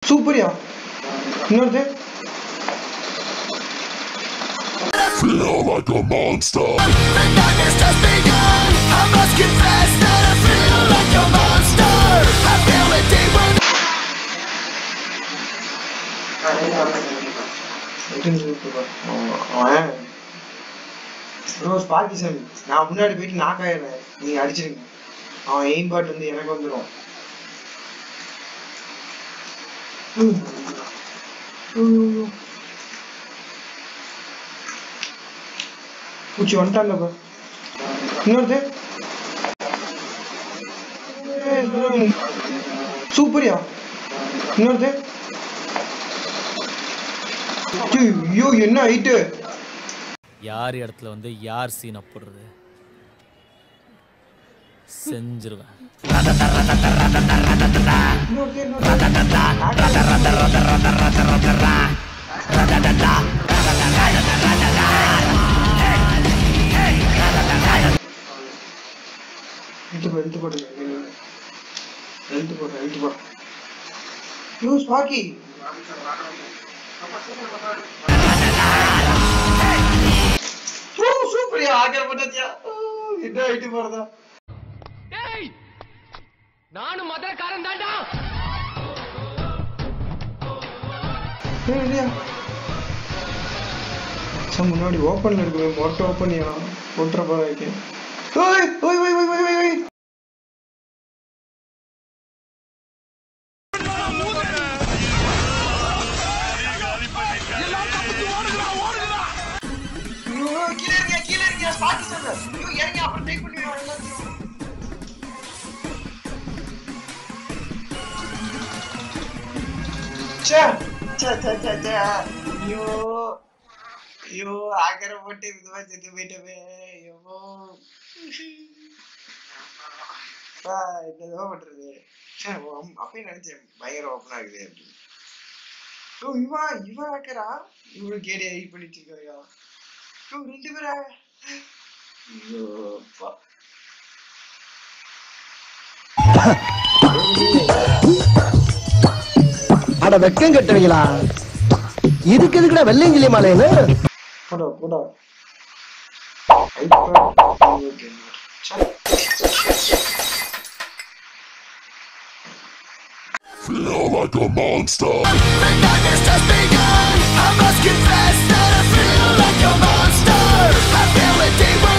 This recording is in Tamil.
சூப்பர்யா. இன்னொரு feel like a monster. The darkness has begun. I must confess that I feel like a monster. I feel it deep within. Sparky சாமி, நான் முன்னாடி போயிட்டு நாக்காயிடுறேன், நீங்க அடிச்சிருங்க. அவன் எய்ம் பாட் வந்து எனக்கு வந்துடும். பூச்சி வந்துட்டாங்க. இன்னொரு சூப்பர்யா. இன்னொரு ஐயோ என்ன ஹைட்டு. யார் இடத்துல வந்து யார் சீனை போடுறது செஞ்சிருவேன். ஸ்பார்க்கி சூப்பர்யா. ஆகப்பட்டதியா என்ன ஹைட்டு போறதா. டேய் நானும் மதுரக்காரன் தான்டா. முன்னாடி ஓப்பன்ல இருக்கு, மொட்டை ஓப்பன் ஒட்டுற போற இருக்கேன். ஓய் ஓய் ஓய் ஓய் ஓய் ஓய் ஐயோ ஆகர போட்டு இதுவா செத்து போயிட்டவே. என்னதான் பண்றது. அப்பயும் நினைச்சேன் பயங்கர ஓப்பன் ஆகுது அப்படின்னு. இவன் ஆக்கரா இவனு கேடி ஐ பண்ணிச்சிருக்காயா. ரெண்டு பேரா. அட வெக்கம் கட்டுவீங்களா? இதுக்கு எதுக்குடா வெள்ளையங்கிலி மாலைன்னு போடா போடா. Feel like a monster. The darkness has begun. I must confess that I feel like a monster. I feel it deep.